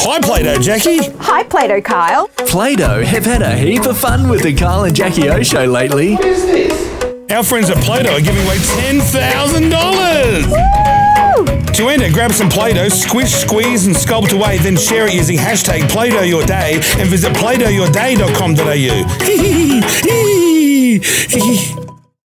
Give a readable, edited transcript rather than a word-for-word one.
Hi, Play-Doh Jackie. Hi, Play-Doh Kyle. Play-Doh have had a heap of fun with the Kyle and Jackie O show lately. What is this? Our friends at Play-Doh are giving away $10,000. To enter, grab some Play-Doh, squish, squeeze and sculpt away, then share it using hashtag PlayDohYourDay and visit playdohyourday.com.au.